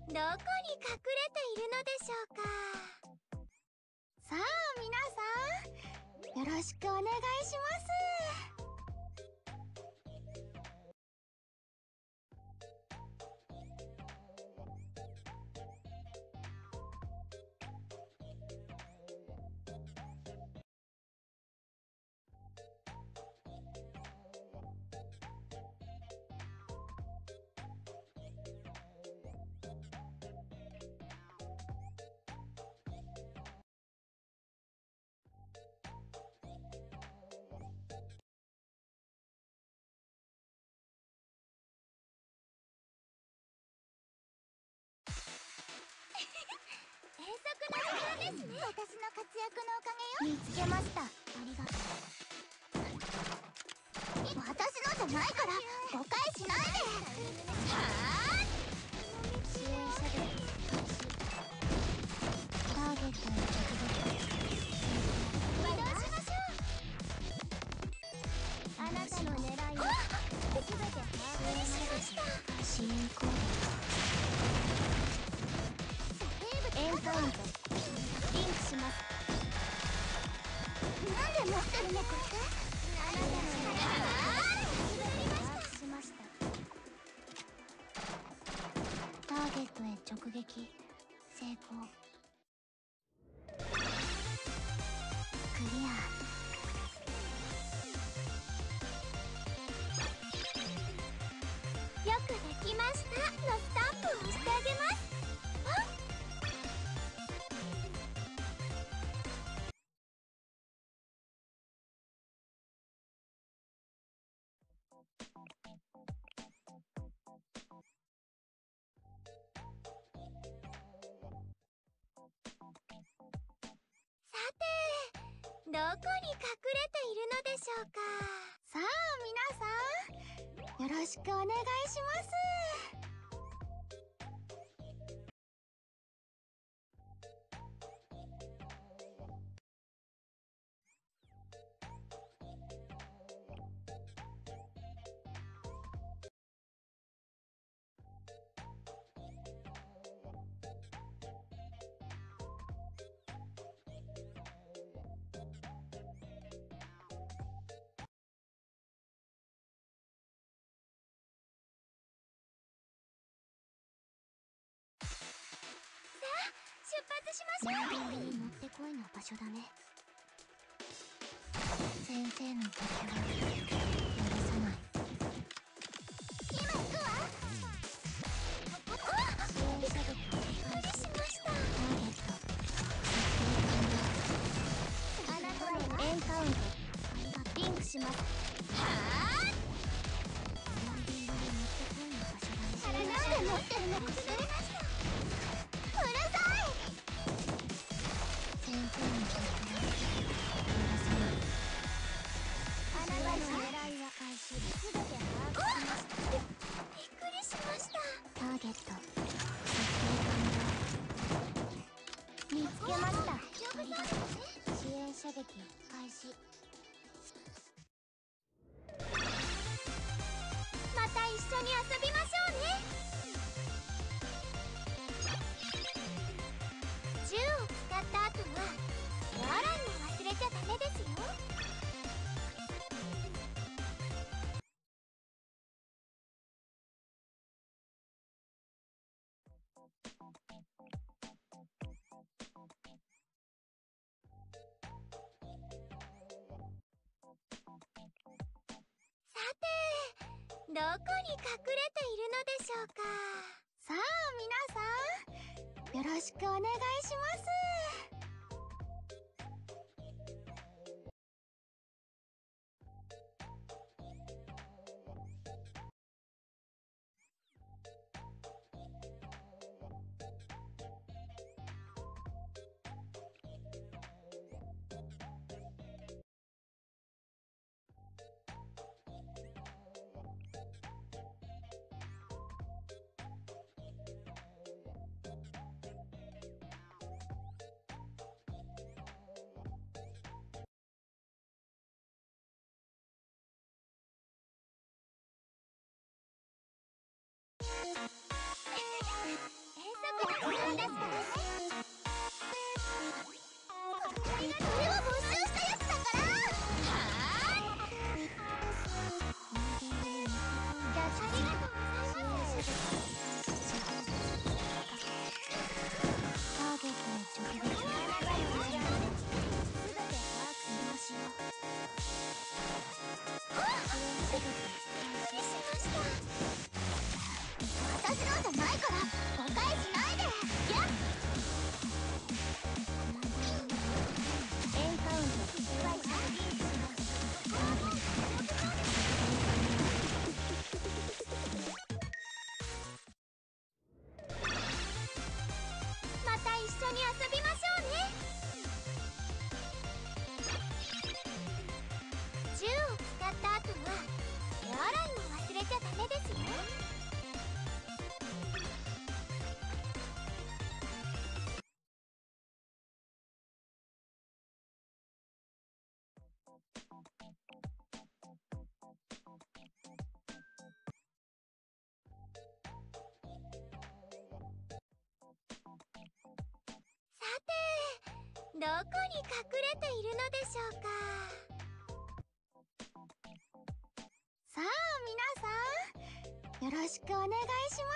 どこに隠れているのでしょうか。 さあ皆さん、よろしくお願いします。 遠足の時間ですね。 私の活躍のおかげよ。見つけました。ありがとう。私のじゃないから誤解しないで。はぁ。支援射撃ターゲットに直撃。 移動しましょう。あなたの狙いをすべて把握しました。 支援行動。エンカウントリンクします。なんで持ってるのかって。 あなたの狙いを把握しました。ターゲットへ直撃成功。クリア。 よくできましたのスタンプを押してあげます。さて、どこに隠れているのでしょうか。 さあ皆さん、よろしくお願いします。 出発しましょう。 にもってこいの場所だね。先生の敵は許さない。 今行くわ。 支援射撃びっくりしました。 ターゲットあなたのエンカウントリンクします。 はぁ。 ランディングにもってこいの場所だね。 なんで持ってるのかしら。 うるさい。先生の敵は許さない。 あなたの狙いは開始。 すべて把握しました。びっくりしました。 ターゲット見つけました。 丈夫そうですね。 支援射撃開始。 また一緒に遊びましょうね。銃を使った後は手洗いも忘れちゃダメですよ。さて、どこに隠れているのでしょうか。 さあ皆さん、よろしくお願いします。 んですか？これは没収したやつだから。私のじゃないから誤解しないで。やっエンカウント失敗者。また一緒に遊びましょうね。銃を使った後は手洗いも忘れちゃダメですよ。さて、どこに隠れているのでしょうか。さあ皆さん、よろしくお願いします。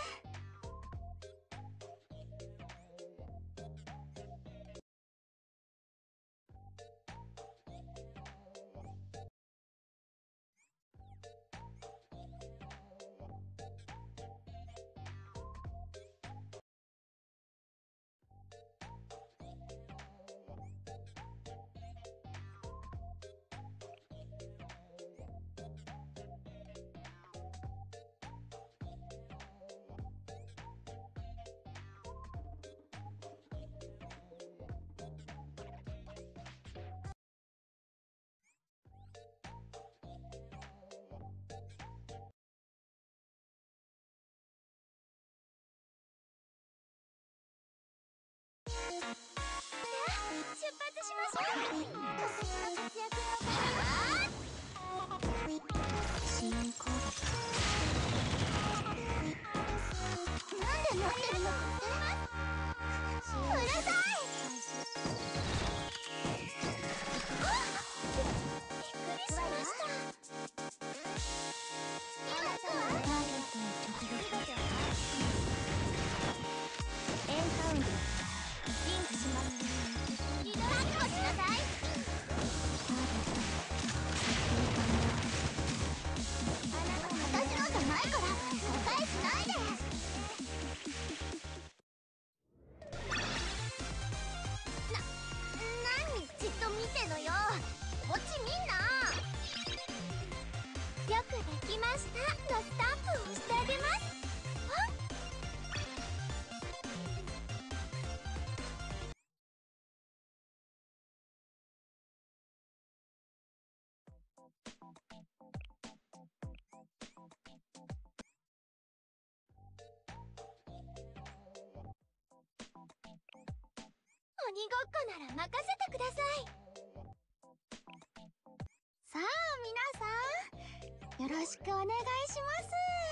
出発しましょう。突然の活躍のおかげで支援攻撃。なんで待ってるの？うるさい。びっくりしました。今行くわ。ターゲットへ直撃。エンカウントリンクします。確保しなさい。私のじゃないから誤解しないで。何じっと見てんのよ。こっち見んな。よくできましたのスタンプを押してあげます。鬼ごっこなら任せてください。さあ皆さん、よろしくお願いします。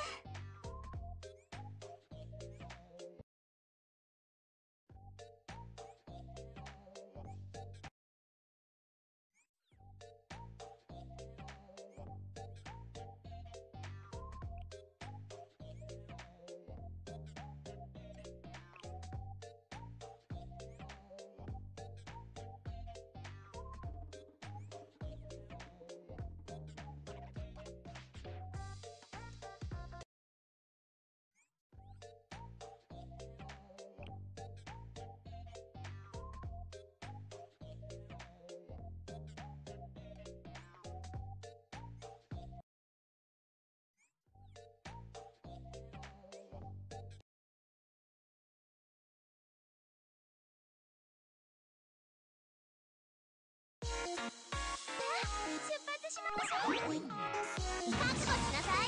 出発しましょう。覚悟しなさい。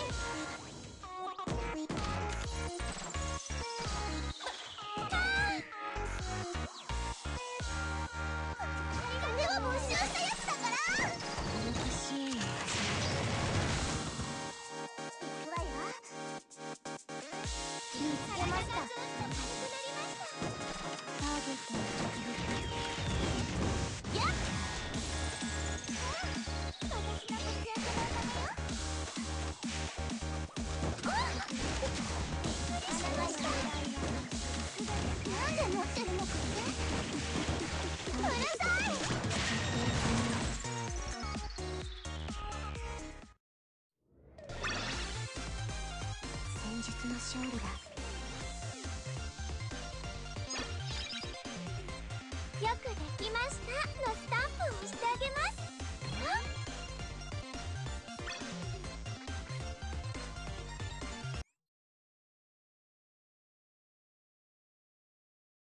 あれは没収したやつだから。行くわよ。見つけました。軽くなりました。 ましたのスタンプを押してあげます。あ